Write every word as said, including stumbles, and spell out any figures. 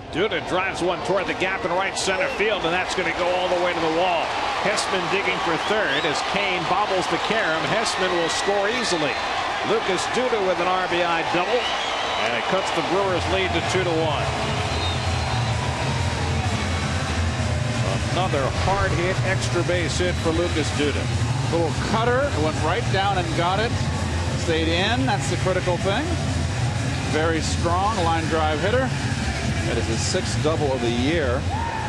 Duda drives one toward the gap in right center field, and that's going to go all the way to the wall. Hessman digging for third as Kane bobbles the carom. Hessman will score easily. Lucas Duda with an R B I double, and it cuts the Brewers lead to two to one. Another hard hit extra base hit for Lucas Duda. Little cutter, went right down and got it. Stayed in. That's the critical thing. Very strong line drive hitter. That is his sixth double of the year.